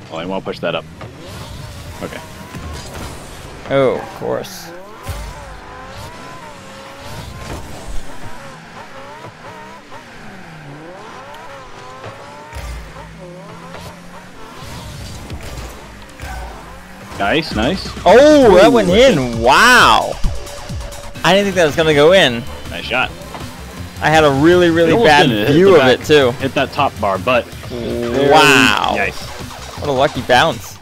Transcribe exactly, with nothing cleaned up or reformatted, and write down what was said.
Oh, I want to push that up. Okay. Oh, of course. Nice, nice. Oh, that Ooh, went in. Wow. I didn't think that was going to go in. Nice shot. I had a really, really almost bad didn't. It hit view the of back. it, too. Hit that top bar, but... Wow. Nice. What a lucky bounce.